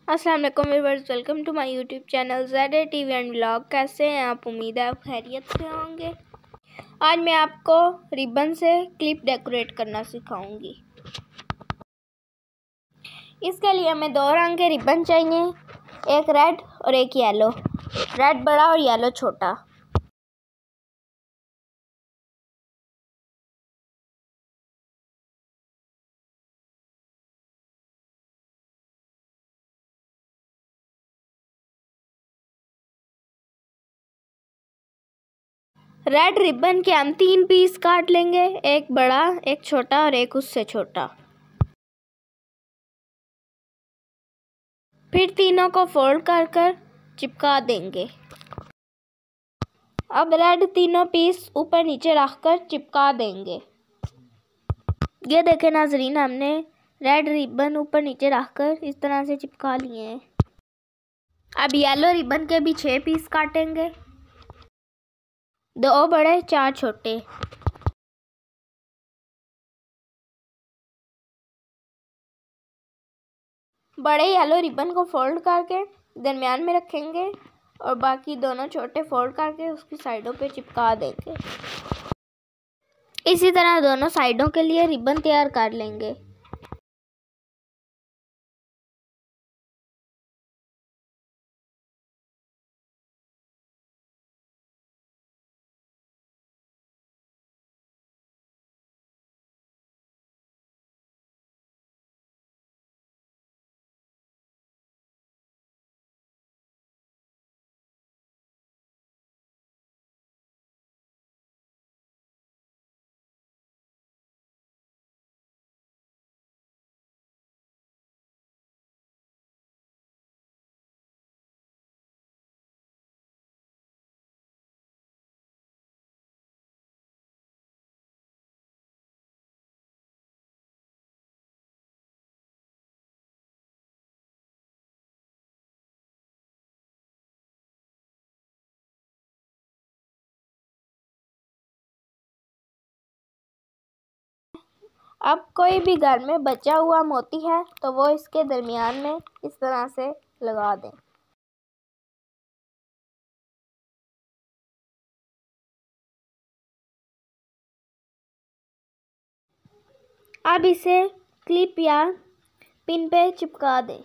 अस्सलाम वालेकुम viewers, welcome to my YouTube channel ZATV and vlog. कैसे हैं आप? उम्मीद है आप खैरियत से होंगे। आज मैं आपको रिबन से क्लिप डेकोरेट करना सिखाऊंगी। इसके लिए हमें दो रंग के रिबन चाहिए, एक रेड और एक येलो। रेड बड़ा और येलो छोटा। रेड रिबन के हम 3 पीस काट लेंगे, एक बड़ा, एक छोटा और एक उससे छोटा। फिर तीनों को फोल्ड कर कर चिपका देंगे। अब रेड तीनों पीस ऊपर नीचे रखकर चिपका देंगे। ये देखें नाजरीन, हमने रेड रिबन ऊपर नीचे रखकर इस तरह से चिपका लिए हैं। अब येलो रिबन के भी 6 पीस काटेंगे, 2 बड़े 4 छोटे। बड़े येलो रिबन को फोल्ड करके दरमियान में रखेंगे और बाकी दोनों छोटे फोल्ड करके उसकी साइडों पे चिपका देंगे। इसी तरह दोनों साइडों के लिए रिबन तैयार कर लेंगे। अब कोई भी घर में बचा हुआ मोती है तो वो इसके दरमियान में इस तरह से लगा दें। अब इसे क्लिप या पिन पे चिपका दें।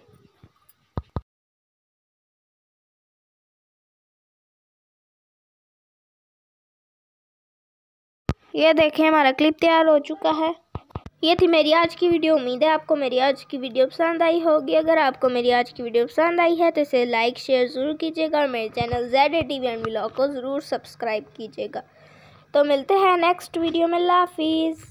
ये देखें, हमारा क्लिप तैयार हो चुका है। ये थी मेरी आज की वीडियो। उम्मीद है आपको मेरी आज की वीडियो पसंद आई होगी। अगर आपको मेरी आज की वीडियो पसंद आई है तो इसे लाइक शेयर ज़रूर कीजिएगा और मेरे चैनल ZATV एंड व्लॉग को ज़रूर सब्सक्राइब कीजिएगा। तो मिलते हैं नेक्स्ट वीडियो में। अल्लाह हाफिज़।